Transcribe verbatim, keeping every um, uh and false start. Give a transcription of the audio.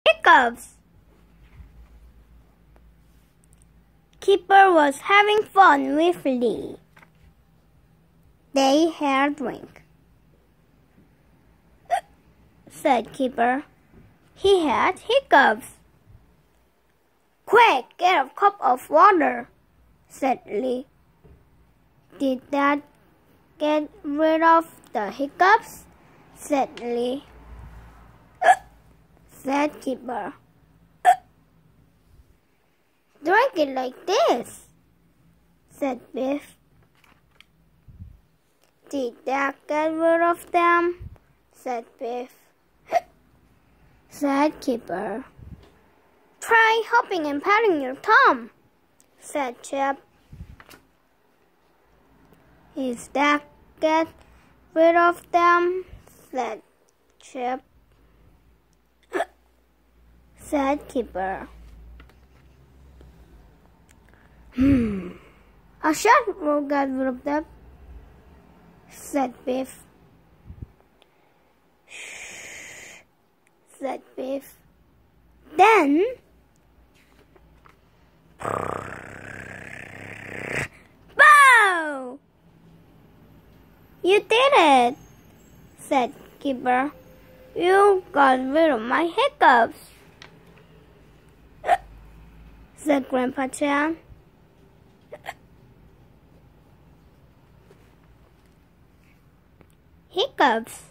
hiccups. Keeper was having fun with Lee. They had a drink. Said Keeper. He had hiccups. Quick, get a cup of water, said Lee. Did that get rid of the hiccups? Said Lee. Said Keeper. Drink it like this, said Biff. Did that get rid of them? Said Biff. Said Keeper. Try hopping and patting your thumb, said Chip. Is that get rid of them? Said Chip. Said Keeper. Hmm. A shot will get rid of them, said Biff. Shh, said Biff. Then, bow! You did it, said Keeper. You got rid of my hiccups, said Grandpa Chan. Hiccups.